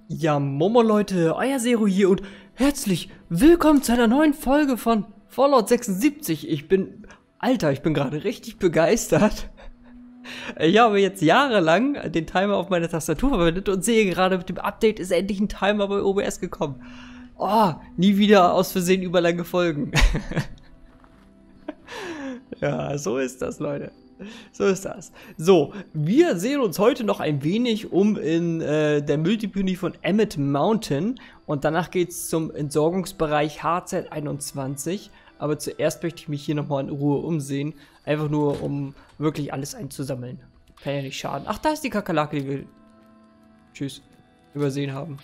Ja, Momo Leute, euer Zero hier und herzlich willkommen zu einer neuen Folge von Fallout 76. Ich bin gerade richtig begeistert. Ich habe jetzt jahrelang den Timer auf meiner Tastatur verwendet und sehe gerade, mit dem Update ist endlich ein Timer bei OBS gekommen. Oh, nie wieder aus Versehen überlange Folgen. Ja, so ist das, Leute. So ist das. So, wir sehen uns heute noch ein wenig um in der Multiplayer von Emmett Mountain und danach geht es zum Entsorgungsbereich HZ21. Aber zuerst möchte ich mich hier nochmal in Ruhe umsehen. Einfach nur, um wirklich alles einzusammeln. Kann ja nicht schaden. Ach, da ist die Kakerlake, die wir übersehen haben.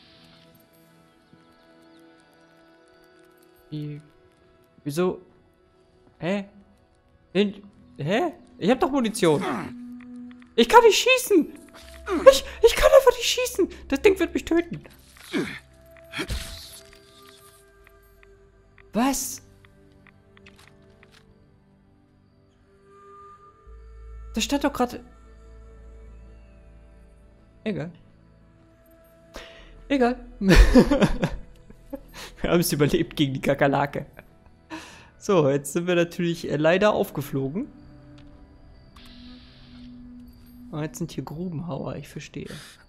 Wieso? Hä? Hä? Ich hab doch Munition. Ich kann nicht schießen. Ich kann einfach nicht schießen. Das Ding wird mich töten. Was? Da stand doch gerade... Egal. Egal. Wir haben es überlebt gegen die Kakerlake. So, jetzt sind wir natürlich leider aufgeflogen. Oh, jetzt sind hier Grubenhauer, ich verstehe.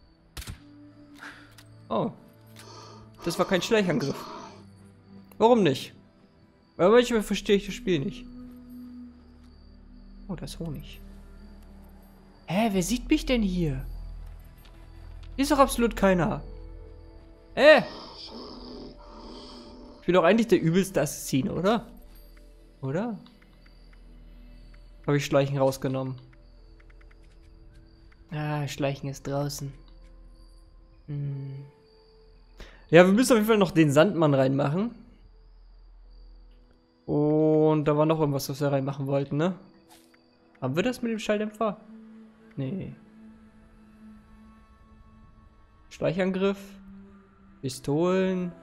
Oh. Das war kein Schleichangriff. Warum nicht? Weil manchmal verstehe ich das Spiel nicht. Oh, das ist Honig. Hä, wer sieht mich denn hier? Hier ist doch absolut keiner. Ich bin doch eigentlich der übelste Assassin, oder? Oder? Habe ich Schleichen rausgenommen. Ah, Schleichen ist draußen. Ja, wir müssen auf jeden Fall noch den Sandmann reinmachen. Und da war noch irgendwas, was wir reinmachen wollten, ne? Haben wir das mit dem Schalldämpfer? Nee. Schleichangriff. Pistolen.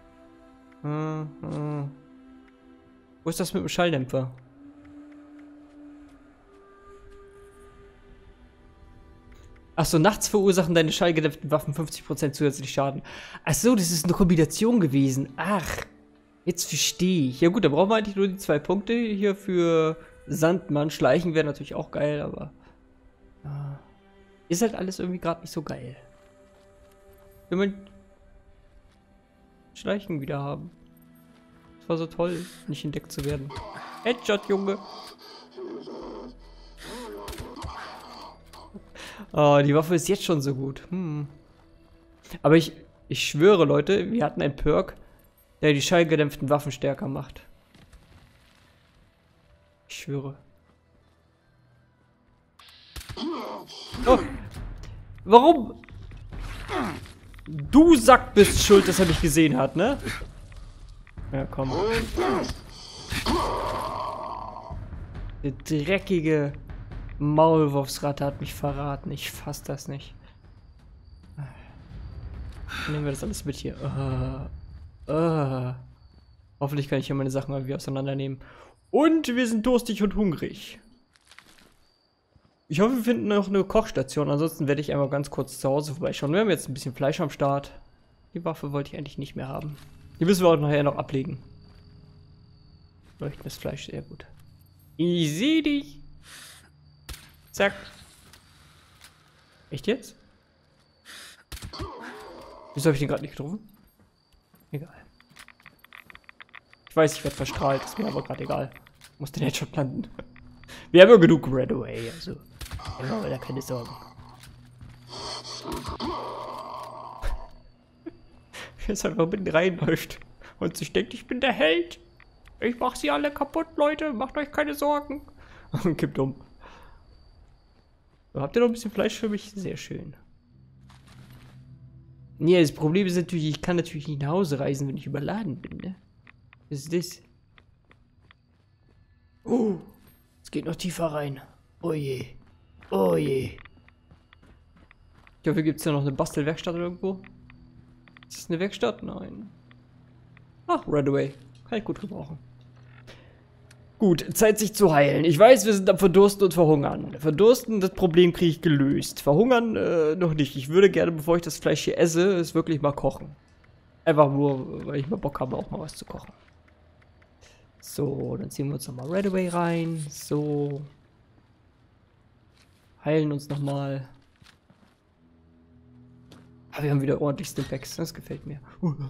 Wo ist das mit dem Schalldämpfer? Achso, nachts verursachen deine schallgedämpften Waffen 50% zusätzlich Schaden. Achso, das ist eine Kombination gewesen. Ach, jetzt verstehe ich. Ja gut, da brauchen wir eigentlich nur die 2 Punkte hier für Sandmann. Schleichen wäre natürlich auch geil, aber... ist halt alles irgendwie gerade nicht so geil. Wenn wir Schleichen wieder haben. Es war so toll, nicht entdeckt zu werden. Headshot, Junge! Oh, die Waffe ist jetzt schon so gut. Aber ich schwöre, Leute, wir hatten einen Perk, der die schallgedämpften Waffen stärker macht. Ich schwöre. Oh! Warum? Du Sack bist schuld, dass er mich gesehen hat, ne? Ja, komm. Der dreckige Maulwurfsratte hat mich verraten. Ich fass das nicht. Nehmen wir das alles mit hier. Hoffentlich kann ich hier meine Sachen mal wieder auseinandernehmen. Und wir sind durstig und hungrig. Ich hoffe, wir finden noch eine Kochstation. Ansonsten werde ich einmal ganz kurz zu Hause vorbeischauen. Wir haben jetzt ein bisschen Fleisch am Start. Die Waffe wollte ich eigentlich nicht mehr haben. Die müssen wir auch nachher noch ablegen. Leuchtendes Fleisch, sehr gut. Ich sehe dich. Zack. Echt jetzt? Wieso habe ich den gerade nicht getroffen? Egal. Ich weiß, ich werde verstrahlt, ist mir aber gerade egal. Muss den Headshot landen. Wir haben ja genug Redaway, also. Ja, da keine Sorgen. Wie es einfach mitten reinläuft. Und sich denkt, ich bin der Held. Ich mach sie alle kaputt, Leute. Macht euch keine Sorgen. Und kippt um. So, habt ihr noch ein bisschen Fleisch für mich? Sehr schön. Nee, das Problem ist natürlich, ich kann natürlich nicht nach Hause reisen, wenn ich überladen bin, ne? Was ist das? Oh, es geht noch tiefer rein. Oh je. Oh je. Ich hoffe, gibt es ja noch eine Bastelwerkstatt irgendwo? Ist das eine Werkstatt? Nein. Ach, Redaway. Kann ich gut gebrauchen. Gut, Zeit sich zu heilen. Ich weiß, wir sind am Verdursten und Verhungern. Verdursten, das Problem kriege ich gelöst. Verhungern noch nicht. Ich würde gerne, bevor ich das Fleisch hier esse, es wirklich mal kochen. Einfach nur, weil ich mal Bock habe, auch mal was zu kochen. So, dann ziehen wir uns nochmal Red Away rein. So. Heilen uns nochmal. Ah, wir haben wieder ordentlich Stimpacks. Das gefällt mir.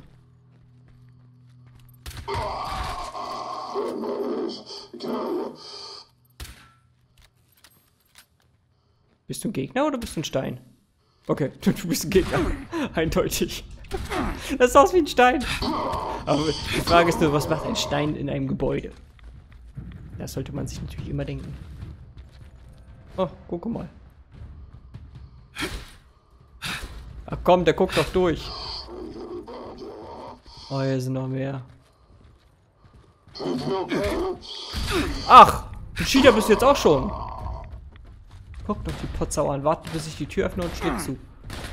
Bist du ein Gegner oder bist du ein Stein? Okay, du bist ein Gegner. Eindeutig. Das ist aus wie ein Stein. Aber die Frage ist nur, was macht ein Stein in einem Gebäude? Das sollte man sich natürlich immer denken. Oh, guck mal. Ach komm, der guckt doch durch. Oh, hier sind noch mehr. Ach, ein Cheater bist du jetzt auch schon. Guck doch die Potsau an. Warte, bis ich die Tür öffne und steht zu.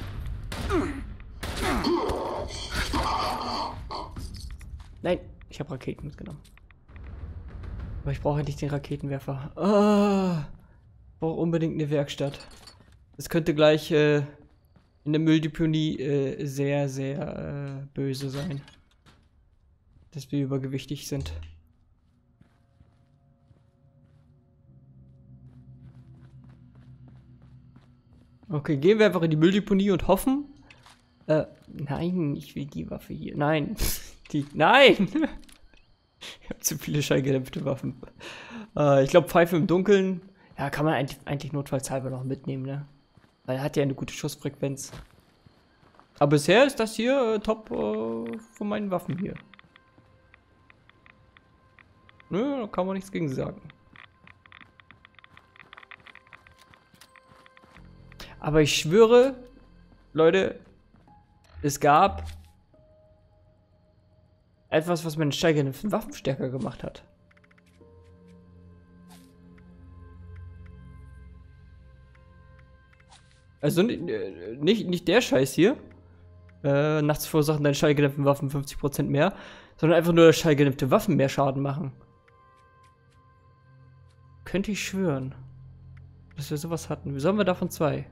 Nein, ich habe Raketen mitgenommen. Aber ich brauche endlich den Raketenwerfer. Ah, ich brauche unbedingt eine Werkstatt. Das könnte gleich in der Mülldeponie sehr, sehr böse sein. Dass wir übergewichtig sind. Okay, gehen wir einfach in die Mülldeponie und hoffen. Nein, ich will die Waffe hier. Nein, nein! Ich habe zu viele schallgedämpfte Waffen. Ich glaube, Pfeife im Dunkeln, ja, kann man eigentlich notfallshalber noch mitnehmen, ne? Weil er hat ja eine gute Schussfrequenz. Aber bisher ist das hier top von meinen Waffen hier. Nö, da kann man nichts gegen sagen. Aber ich schwöre, Leute, es gab etwas, was meine steigenden Waffen stärker gemacht hat. Also nicht der Scheiß hier. Nachts verursachen deine schallgedämpften Waffen 50% mehr, sondern einfach nur, dass schallgedämpfte Waffen mehr Schaden machen. Könnte ich schwören, dass wir sowas hatten. Wie sollen wir davon 2?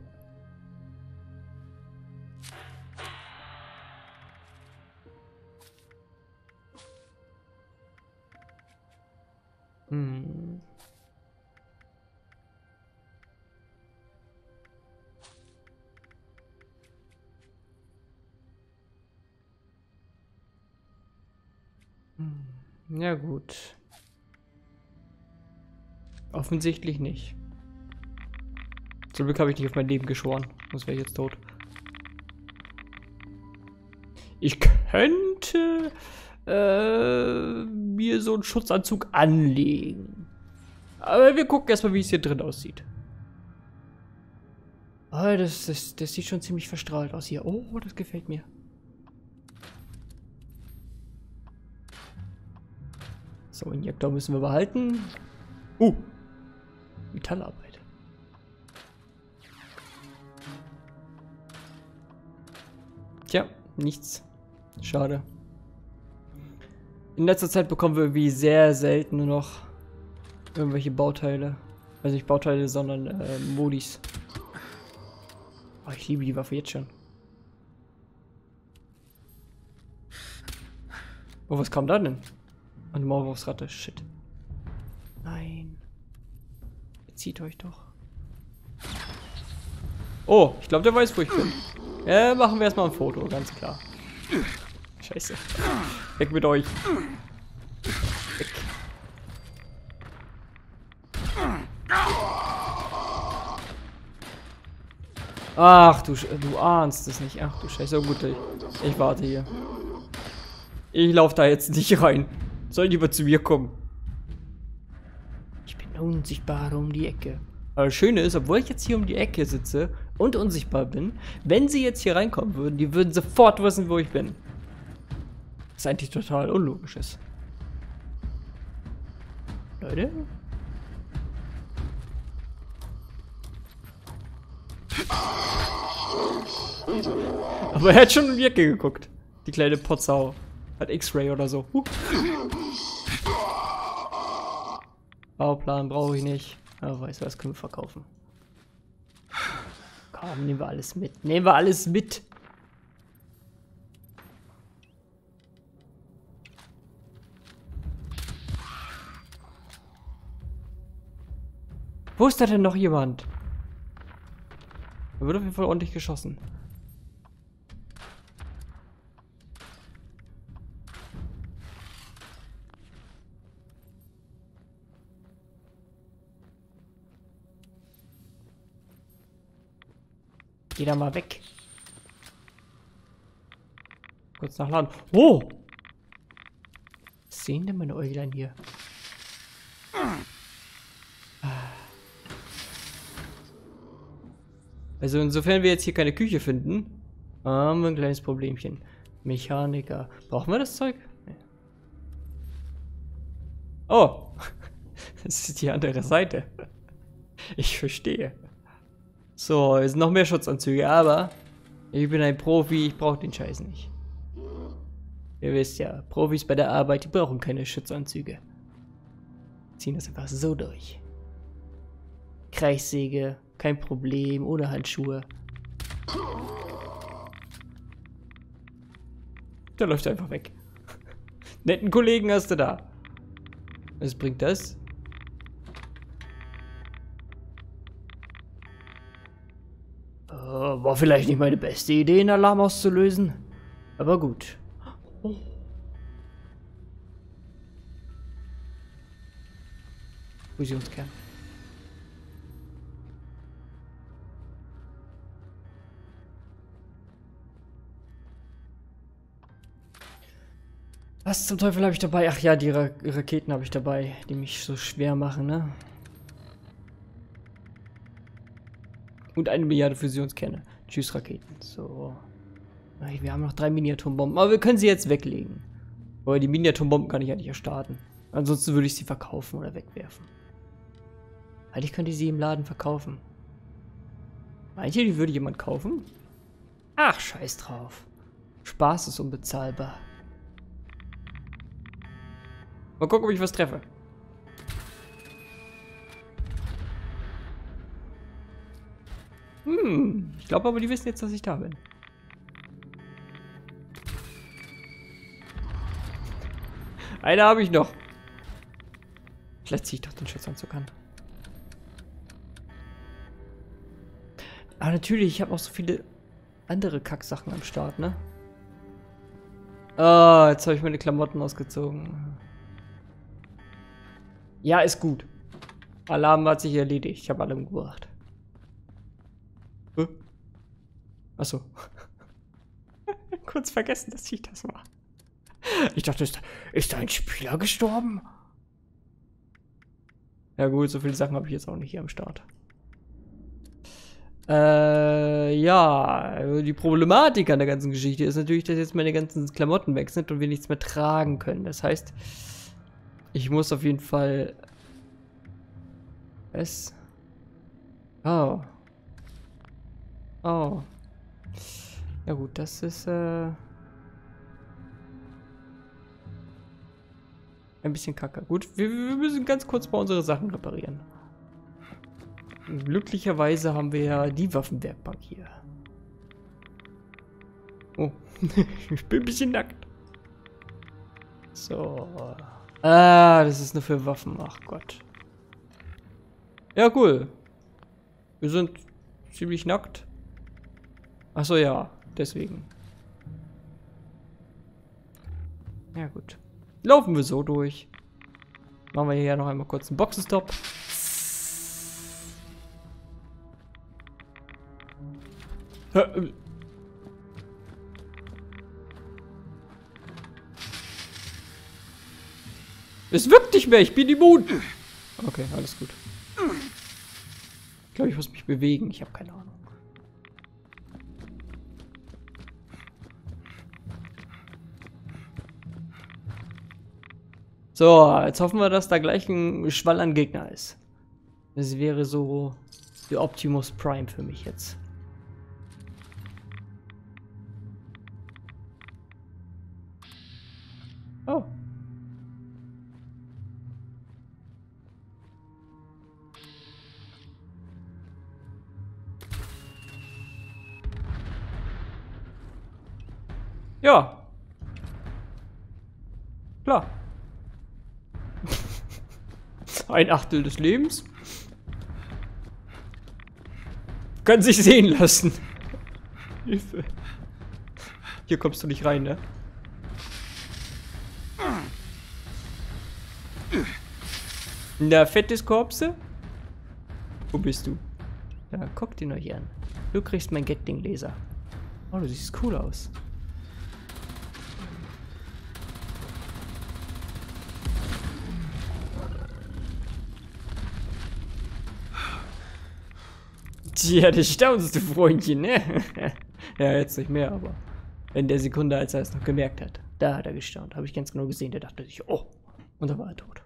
Ja gut. Offensichtlich nicht. Zum Glück habe ich nicht auf mein Leben geschworen. Sonst wäre ich jetzt tot. Ich könnte mir so einen Schutzanzug anlegen. Aber wir gucken erstmal, wie es hier drin aussieht. Oh, das sieht schon ziemlich verstrahlt aus hier. Oh, das gefällt mir. So, Injektor müssen wir behalten. Metallarbeit. Tja, nichts. Schade. In letzter Zeit bekommen wir wie sehr selten nur noch irgendwelche Bauteile. Also nicht Bauteile, sondern Modis. Oh, ich liebe die Waffe jetzt schon. Oh, was kam da denn? Eine Maulwurfsratte. Shit. Nein. Zieht euch doch. Oh, ich glaube, der weiß, wo ich bin. Machen wir erstmal ein Foto, ganz klar. Scheiße. Weg mit euch. Weg. Ach, du ahnst es nicht. Ach du Scheiße. Oh, gut, ich warte hier. Ich laufe da jetzt nicht rein. Soll lieber zu mir kommen. Ich bin unsichtbar um die Ecke. Aber das Schöne ist, obwohl ich jetzt hier um die Ecke sitze und unsichtbar bin, wenn sie jetzt hier reinkommen würden, die würden sofort wissen, wo ich bin. Was eigentlich total unlogisch ist. Leute? Aber er hat schon um die Ecke geguckt. Die kleine Potsau. Hat X-Ray oder so. Bauplan brauche ich nicht. Aber weißt du was, können wir verkaufen. Komm, nehmen wir alles mit. Nehmen wir alles mit. Wo ist da denn noch jemand? Da wird auf jeden Fall ordentlich geschossen. Geh da mal weg. Kurz nachladen. Oh! Was sehen denn meine Äuglein hier? Also insofern wir jetzt hier keine Küche finden, haben wir ein kleines Problemchen. Mechaniker. Brauchen wir das Zeug? Nee. Oh! Das ist die andere Seite. Ich verstehe. So, es sind noch mehr Schutzanzüge, aber ich bin ein Profi, ich brauche den Scheiß nicht. Ihr wisst ja, Profis bei der Arbeit, die brauchen keine Schutzanzüge. Ziehen das einfach so durch. Kreissäge, kein Problem, ohne Handschuhe. Der läuft einfach weg. Netten Kollegen hast du da. Was bringt das? War vielleicht nicht meine beste Idee, einen Alarm auszulösen. Aber gut. Oh. Fusionskern. Was zum Teufel habe ich dabei? Ach ja, die Raketen habe ich dabei, die mich so schwer machen, ne? Und 1 Milliarde Fusionskerne. Tschüss, Raketen. So. Wir haben noch 3 Miniaturbomben, aber wir können sie jetzt weglegen. Aber die Miniaturbomben kann ich ja nicht erstarten. Ansonsten würde ich sie verkaufen oder wegwerfen. Eigentlich könnte ich sie im Laden verkaufen. Meint ihr, die würde jemand kaufen? Ach, scheiß drauf. Spaß ist unbezahlbar. Mal gucken, ob ich was treffe. Ich glaube aber, die wissen jetzt, dass ich da bin. Eine habe ich noch. Vielleicht ziehe ich doch den Schutzanzug an. Aber natürlich, ich habe auch so viele andere Kacksachen am Start, ne? Ah, jetzt habe ich meine Klamotten ausgezogen. Ja, ist gut. Alarm hat sich erledigt. Ich habe alle umgebracht. Achso. Kurz vergessen, dass ich das war. Ich dachte, ist da ein Spieler gestorben? Ja gut, so viele Sachen habe ich jetzt auch nicht hier am Start. Ja, die Problematik an der ganzen Geschichte ist natürlich, dass jetzt meine ganzen Klamotten weg sind und wir nichts mehr tragen können. Das heißt, ich muss auf jeden Fall... Oh. Oh. Ja gut, das ist, ein bisschen kacke. Gut, wir müssen ganz kurz mal unsere Sachen reparieren. Glücklicherweise haben wir ja die Waffenwerkbank hier. Oh, ich bin ein bisschen nackt. So. Ah, das ist nur für Waffen. Ach Gott. Ja, cool. Wir sind ziemlich nackt. Ach so, ja. Deswegen. Ja, gut. Laufen wir so durch. Machen wir hier noch einmal kurz einen Boxenstopp. Es wirkt nicht mehr, ich bin immun. Okay, alles gut. Ich glaube, ich muss mich bewegen, ich habe keine Ahnung. So, jetzt hoffen wir, dass da gleich ein Schwall an Gegner ist. Das wäre so der Optimus Prime für mich jetzt. Oh. Ja. Klar. Ein Achtel des Lebens. Kann sich sehen lassen. Hilfe. Hier kommst du nicht rein, ne? Na, fettes Korpse? Wo bist du? Ja, guck dir euch an. Du kriegst mein Gatling-Laser. Oh, du siehst cool aus. Tja, das staunst du, Freundchen, ne? Ja, jetzt nicht mehr, aber in der Sekunde, als er es noch gemerkt hat, da hat er gestaunt. Habe ich ganz genau gesehen. Der dachte sich, oh, und da war er tot.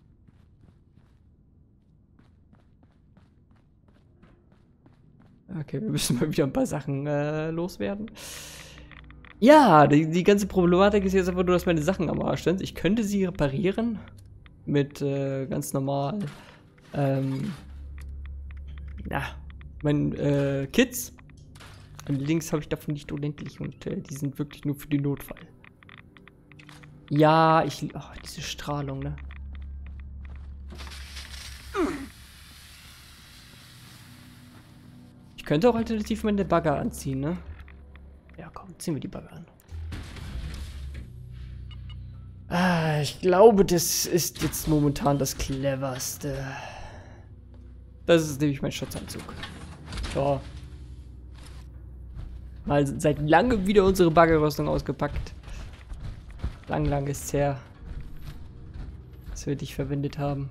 Okay, wir müssen mal wieder ein paar Sachen loswerden. Ja, die ganze Problematik ist jetzt einfach nur, dass meine Sachen am Arsch sind. Ich könnte sie reparieren mit ganz normal meinen Kits. Allerdings habe ich davon nicht unendlich und die sind wirklich nur für den Notfall. Ja, diese Strahlung, ne? Ich könnte auch alternativ meine Bagger anziehen, ne? Ja, komm, ziehen wir die Bagger an. Ah, ich glaube, das ist jetzt momentan das Cleverste. Das ist nämlich mein Schutzanzug. So. Mal seit langem wieder unsere Baggerrüstung ausgepackt. Lang ist's her, dass wir dich verwendet haben.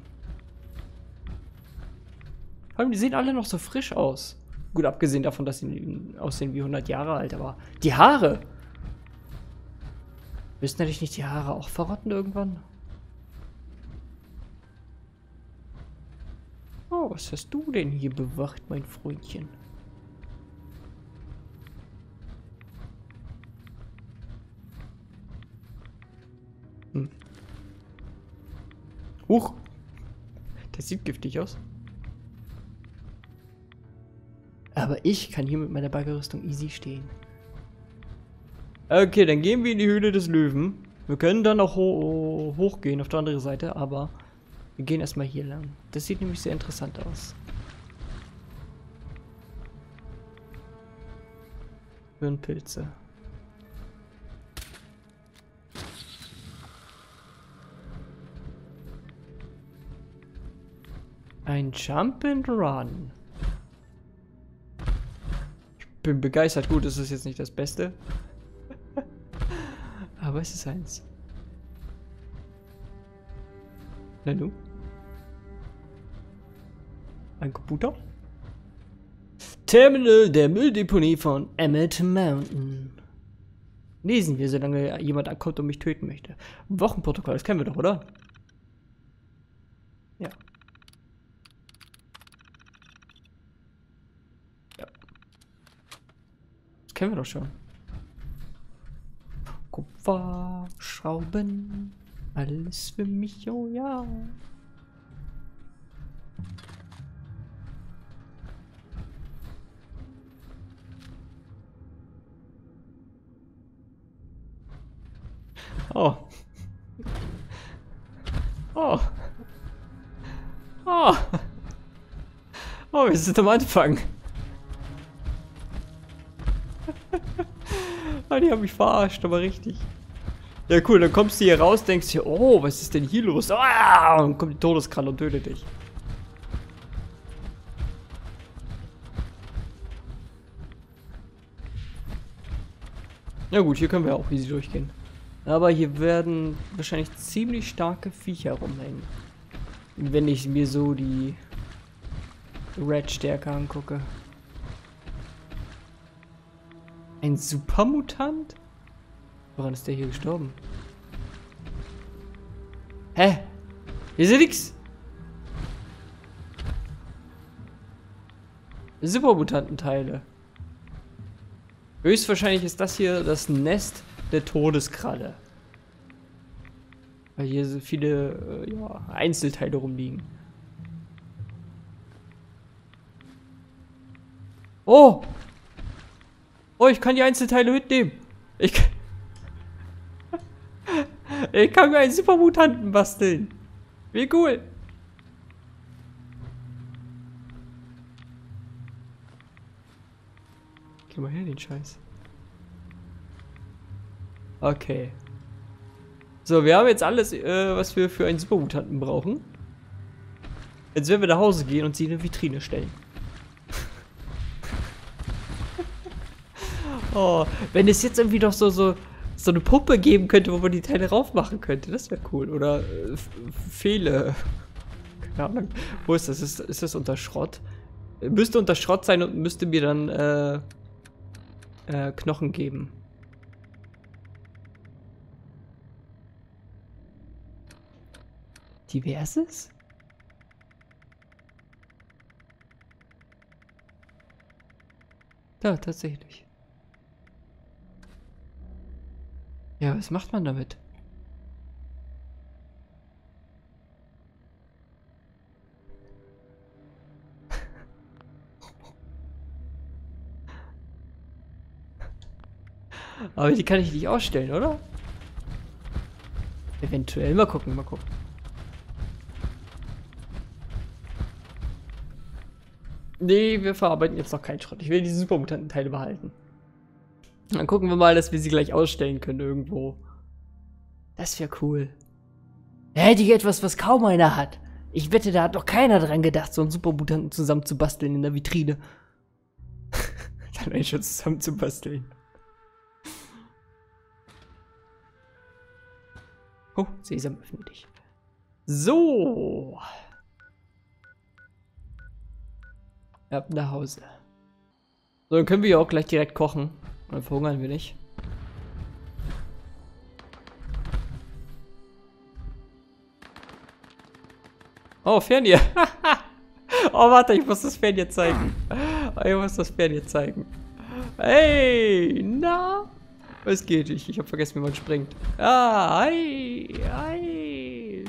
Vor allem, die sehen alle noch so frisch aus. Gut, abgesehen davon, dass sie aussehen wie 100 Jahre alt, aber die Haare! Müssten eigentlich nicht die Haare auch verrotten irgendwann? Oh, was hast du denn hier bewacht, mein Freundchen? Huch! Das sieht giftig aus. Aber ich kann hier mit meiner Baggerrüstung easy stehen. Okay, dann gehen wir in die Höhle des Löwen. Wir können dann auch hochgehen auf der andere Seite, aber wir gehen erstmal hier lang. Das sieht nämlich sehr interessant aus. Hirnpilze. Ein Jump and Run. Ich bin begeistert. Gut, es ist jetzt nicht das Beste. Aber es ist eins. Na du? Ein Computer? Terminal der Mülldeponie von Emmett Mountain. Lesen wir, solange jemand ankommt und mich töten möchte. Wochenprotokoll, das kennen wir doch, oder? Ja. Das kennen wir doch schon. Kupfer, Schrauben, alles für mich, oh ja. Oh. Oh. Oh. Oh, wir sind am Anfang. Ah, die haben mich verarscht, aber richtig. Ja, cool, dann kommst du hier raus, denkst dir, oh, was ist denn hier los? Ah, und kommt die Todeskralle und tötet dich. Ja gut, hier können wir auch easy durchgehen. Aber hier werden wahrscheinlich ziemlich starke Viecher rumhängen. Wenn ich mir so die Red-Stärke angucke. Ein Supermutant? Woran ist der hier gestorben? Hä? Hier ist ja nix. Supermutantenteile. Höchstwahrscheinlich ist das hier das Nest der Todeskralle. Weil hier so viele ja, Einzelteile rumliegen. Oh! Oh, ich kann die Einzelteile mitnehmen. Ich kann mir einen Supermutanten basteln. Wie cool. Geh mal her, den Scheiß. Okay. So, wir haben jetzt alles, was wir für einen Supermutanten brauchen. Jetzt werden wir nach Hause gehen und sie in eine Vitrine stellen. Oh, wenn es jetzt irgendwie doch so eine Puppe geben könnte, wo man die Teile raufmachen könnte, das wäre cool. Oder Fehle. Keine Ahnung. Wo ist das? Ist das unter Schrott? Müsste unter Schrott sein und müsste mir dann Knochen geben. Diverses? Ja, tatsächlich. Ja, was macht man damit? Aber die kann ich nicht ausstellen, oder? Eventuell. Mal gucken, mal gucken. Nee, wir verarbeiten jetzt noch keinen Schrott. Ich will diese Supermutanten-Teile behalten. Dann gucken wir mal, dass wir sie gleich ausstellen können irgendwo. Das wäre cool. Da hätte ich etwas, was kaum einer hat. Ich wette, da hat doch keiner dran gedacht, so einen Supermutanten zusammen zu basteln in der Vitrine. Dann eigentlich schon zusammen zu basteln. Oh, Sesam, öffne dich. So. Ab nach Hause. So, dann können wir ja auch gleich direkt kochen. Dann verhungern wir nicht. Oh, Fernseher. Oh, warte, ich muss das Fernseher zeigen. Ich muss das Fernseher zeigen. Hey, na? Was geht? Ich hab vergessen, wie man springt. Ah, hi, hi.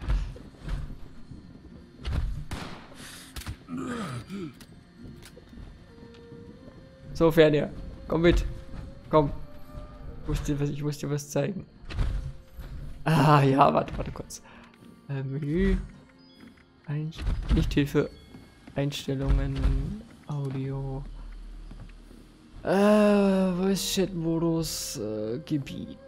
So, Fernseher. Komm mit. Komm. Ich muss dir was zeigen. Ah, ja, warte kurz. Menü. Lichthilfe. Einstellungen. Audio. Wo ist Chat-Modus? Gebiet.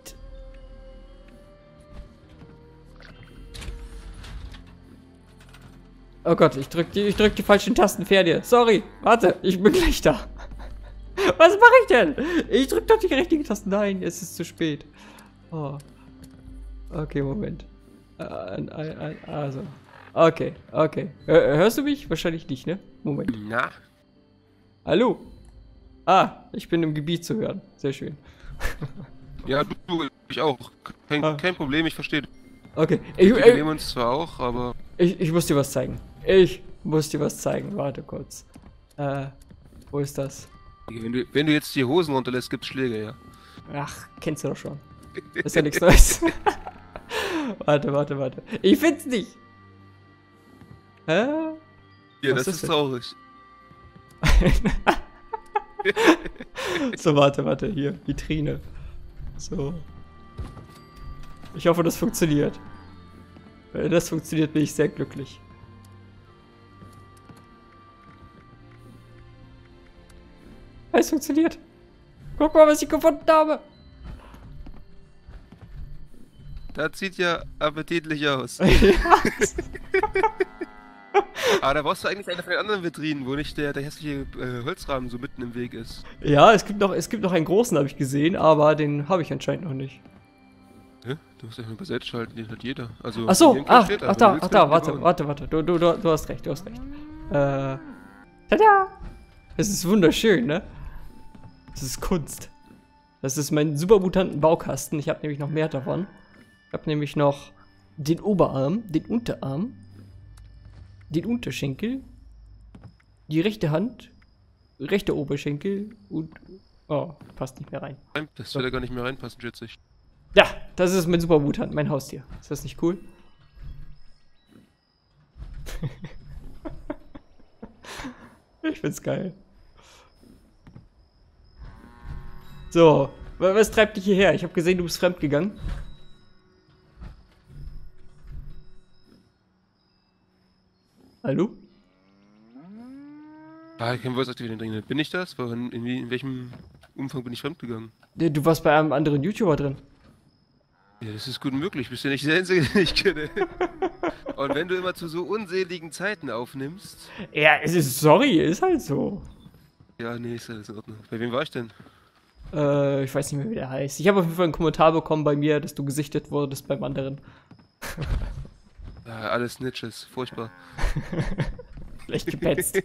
Oh Gott, ich drück die falschen Tasten. Fernseher. Sorry. Warte, ich bin gleich da. Was mache ich denn? Ich drück doch die richtigen Tasten. Nein, es ist zu spät. Oh. Okay, Moment. Also. Okay. Hörst du mich? Wahrscheinlich nicht, ne? Moment. Na? Hallo? Ah, ich bin im Gebiet zu hören. Sehr schön. Ja, ich auch. Kein Problem, ich verstehe. Okay. Wir nehmen uns zwar auch, aber... Ich muss dir was zeigen. Warte kurz. Wo ist das? Wenn du jetzt die Hosen runterlässt, gibt's Schläge, ja. Ach, kennst du doch schon. Ist ja nichts Neues. Warte. Ich find's nicht. Hä? Ja, Was das ist denn? traurig. So, warte, hier, Vitrine. So. Ich hoffe, das funktioniert. Wenn das funktioniert, bin ich sehr glücklich. Es funktioniert. Guck mal, was ich gefunden habe. Das sieht ja appetitlich aus. Ja. Aber da brauchst du eigentlich eine von den anderen Vitrinen, wo nicht der hässliche Holzrahmen so mitten im Weg ist. Ja, es gibt noch einen großen, habe ich gesehen, aber den habe ich anscheinend noch nicht. Hä? Du musst einfach nur beiseite schalten, den hat jeder. Also, Ach so, hier ein steht, aber du willst da, nicht bauen. warte. Du hast recht. Tada! Es ist wunderschön, ne? Das ist Kunst. Das ist mein Supermutanten-Baukasten. Ich habe nämlich noch mehr davon. Ich habe nämlich noch den Oberarm, den Unterarm, den Unterschenkel, die rechte Hand, rechte Oberschenkel und... Oh, passt nicht mehr rein. Das würde gar nicht mehr reinpassen, schätze ich. Ja, das ist mein Supermutant, mein Haustier. Ist das nicht cool? Ich find's geil. So, was treibt dich hierher? Ich habe gesehen, du bist fremdgegangen. Hallo? Ah, kein Voice Activity drin. Bin ich das? In welchem Umfang bin ich fremdgegangen? Du warst bei einem anderen YouTuber drin. Ja, das ist gut möglich. Bist ja nicht der Einzige, den ich kenne. Und wenn du immer zu so unseligen Zeiten aufnimmst. Ja, es ist, sorry, ist halt so. Ja, nee, ist alles in Ordnung. Bei wem war ich denn? Ich weiß nicht mehr, wie der heißt. Ich habe auf jeden Fall einen Kommentar bekommen bei mir, dass du gesichtet wurdest beim anderen. Ja, alles Snitches. Furchtbar. Schlecht gepetzt.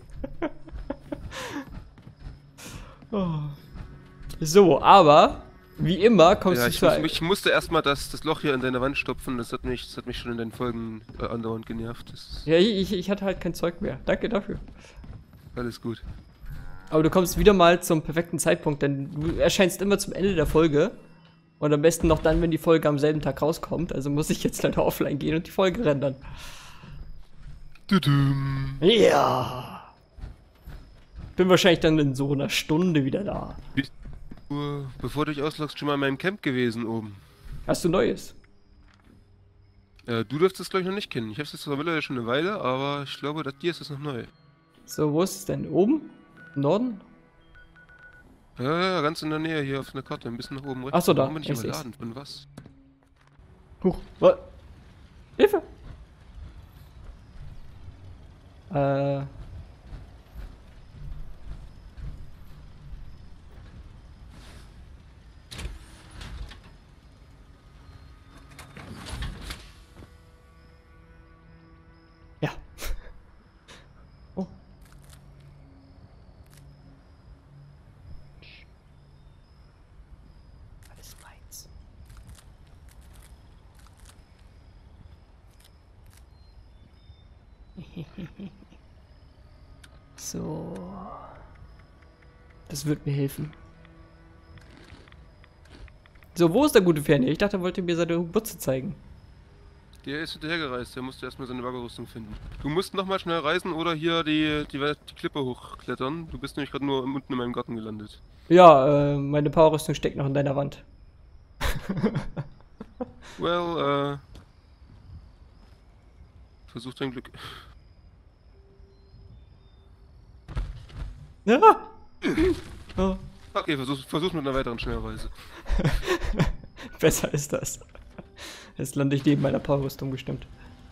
Oh. So, aber wie immer kommst Ja, du zu ich musste erstmal das Loch hier in deine Wand stopfen. Das hat mich schon in den Folgen andauernd genervt. Ja, ich hatte halt kein Zeug mehr. Danke dafür. Alles gut. Aber du kommst wieder mal zum perfekten Zeitpunkt, denn du erscheinst immer zum Ende der Folge. Und am besten noch dann, wenn die Folge am selben Tag rauskommt. Also muss ich jetzt leider offline gehen und die Folge rendern. Tudum. Ja. Bin wahrscheinlich dann in so einer Stunde wieder da. Bevor du dich ausloggst, schon mal in meinem Camp gewesen oben. Hast du Neues? Du dürftest es, glaube ich, noch nicht kennen. Ich habe es jetzt zwar mittlerweile schon eine Weile, aber ich glaube, dir ist es noch neu. So, wo ist es denn? Oben? Im Norden? Ja, ganz in der Nähe hier auf einer Karte, ein bisschen nach oben rechts. Ach so, da. Warum bin ich Ich seh's. überladen? Von was? Huch. Was? Hilfe! Ja. Oh. Alles meins. So. Das wird mir helfen. So, wo ist der gute Fernseher? Ich dachte, er wollte mir seine Butze zeigen. Der ist hinterhergereist, der musste erstmal seine Waggerrüstung finden. Du musst nochmal schnell reisen oder hier die Klippe hochklettern. Du bist nämlich gerade nur unten in meinem Garten gelandet. Ja, meine Powerrüstung steckt noch in deiner Wand. Well, versuch dein Glück. Ja. Oh. Okay, versuch mit einer weiteren Schnellreise. Besser ist das. Jetzt lande ich neben meiner Powerrüstung bestimmt.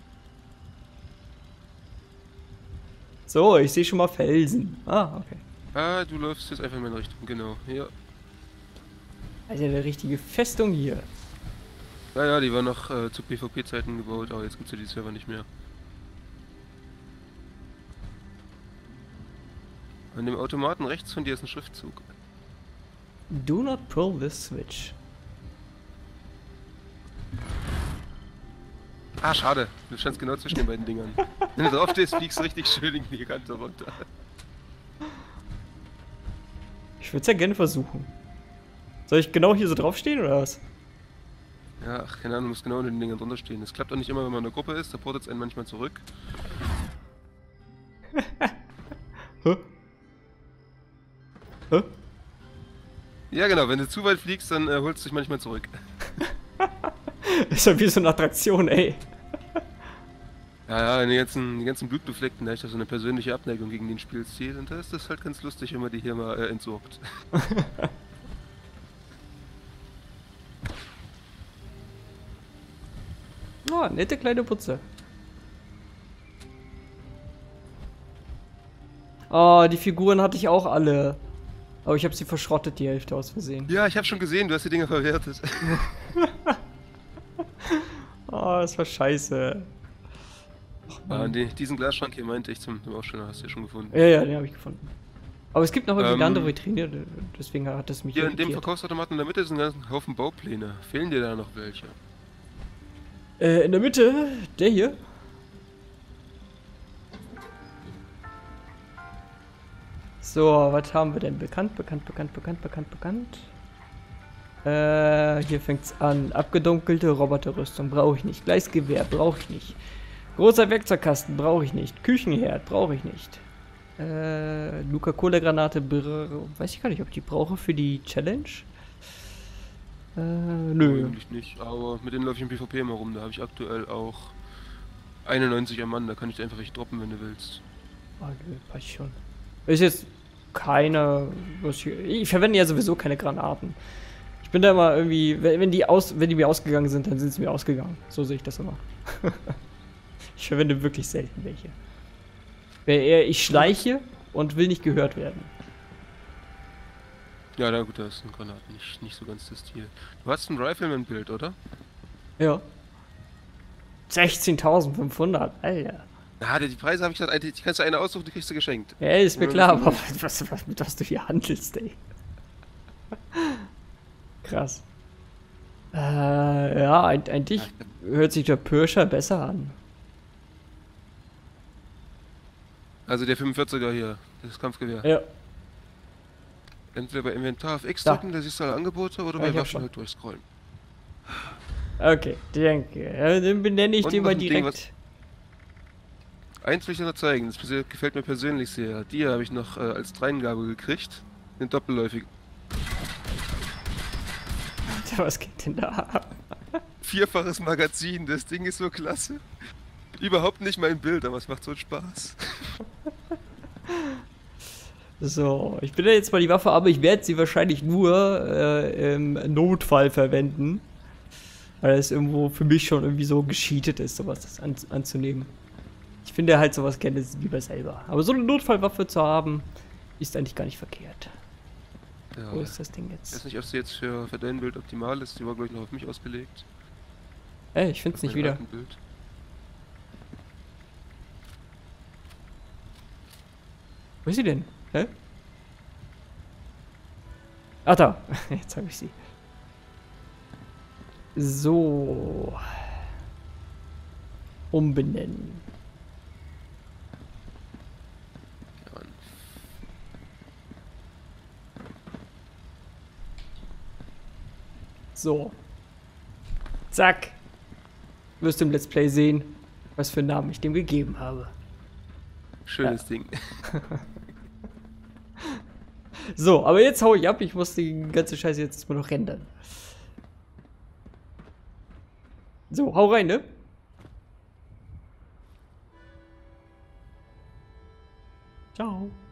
So, ich sehe schon mal Felsen. Ah, okay. Ah, du läufst jetzt einfach in meine Richtung, genau. Ja. Also eine richtige Festung hier. Naja, die war noch zu PvP-Zeiten gebaut, aber jetzt gibt's ja die Server nicht mehr. An dem Automaten rechts von dir ist ein Schriftzug. Do not pull this switch. Ah, schade. Du standst genau zwischen den beiden Dingern. Wenn du drauf stehst, fliegst du richtig schön in die Kante runter. Ich würde es ja gerne versuchen. Soll ich genau hier so draufstehen oder was? Ja, ach, keine Ahnung, du musst genau unter den Dingern drunter stehen. Das klappt auch nicht immer, wenn man in der Gruppe ist, da portet es einen manchmal zurück. Hä? Hä? Ja genau, wenn du zu weit fliegst, dann holst du dich manchmal zurück. Ist ja wie so eine Attraktion, ey. Ja, die ganzen Blutbefleckten, da ich da so eine persönliche Abneigung gegen den Spielstil und da ist das halt ganz lustig, wenn man die hier mal entsorgt. Oh, nette kleine Putze. Oh, die Figuren hatte ich auch alle. Aber ich habe sie verschrottet, die Hälfte aus Versehen. Ja, ich habe schon gesehen, du hast die Dinger verwertet. Oh, das war scheiße. Ah, diesen Glasschrank hier meinte ich zum Aussteller, hast du ja schon gefunden. Ja, den habe ich gefunden. Aber es gibt noch irgendwie eine andere Vitrine, deswegen hat es mich hier in dem irritiert. Verkaufsautomaten in der Mitte sind ein ganzen Haufen Baupläne. Fehlen dir da noch welche? In der Mitte, der hier. So, was haben wir denn? Bekannt. Hier fängt's an. Abgedunkelte Roboterrüstung brauche ich nicht. Gleisgewehr brauche ich nicht. Großer Werkzeugkasten brauche ich nicht. Küchenherd brauche ich nicht. Nuka-Cola-Granate weiß ich gar nicht, ob ich die brauche für die Challenge. Nö. Eigentlich nicht, aber mit denen läufe ich im PvP immer rum. Da habe ich aktuell auch 91 am Mann, da kann ich dir einfach welche droppen, wenn du willst. Ah, nö, passt schon. Ist jetzt keine. Ich verwende ja sowieso keine Granaten. Ich bin da immer irgendwie. Wenn die mir ausgegangen sind, dann sind sie mir ausgegangen. So sehe ich das immer. Ich verwende wirklich selten welche. Ich schleiche und will nicht gehört werden. Ja, na gut, da ist ein Granat, nicht so ganz das Ziel. Du hast ein Rifleman-Bild, oder? Ja. 16.500, Alter. Ja, die Preise habe ich gesagt, die kannst du eine aussuchen, die kriegst du geschenkt. Ja, ist mir klar, aber mit was du hier handelst, ey. Krass. Ja, eigentlich hört sich der Pirscher besser an. Also der 45er hier, das Kampfgewehr. Ja. Entweder bei Inventar auf X Da. drücken, da siehst du alle Angebote, oder Ja, bei ich hab Waffen schon. halt durchscrollen. Okay, danke. Ja, dann benenne ich Und den noch mal ein Ding, direkt. Eins will ich dir noch zeigen, das gefällt mir persönlich sehr. Die habe ich noch als Dreingabe gekriegt. Eine doppelläufige. Alter, was geht denn da ab? Vierfaches Magazin, das Ding ist so klasse. Überhaupt nicht mein Bild, aber es macht so einen Spaß. So, ich bin ja jetzt mal die Waffe, aber ich werde sie wahrscheinlich nur im Notfall verwenden. Weil es irgendwo für mich schon irgendwie so gescheatet ist, sowas anzunehmen. Ich finde halt sowas gerne lieber selber. Aber so eine Notfallwaffe zu haben, ist eigentlich gar nicht verkehrt. Ja. Wo ist das Ding Ich weiß jetzt? nicht, ob sie jetzt für dein Bild optimal ist. Die war, glaube ich, noch auf mich ausgelegt. Ich finde es nicht Mein wieder. alten Bild. Wo ist sie denn? Hä? Ach da, jetzt habe ich sie. So. Umbenennen. Ja, Mann. So. Zack. Wirst du im Let's Play sehen, was für einen Namen ich dem gegeben habe. Schönes Ding. So, aber jetzt hau ich ab. Ich muss die ganze Scheiße jetzt mal noch rendern. So, hau rein, ne? Ciao.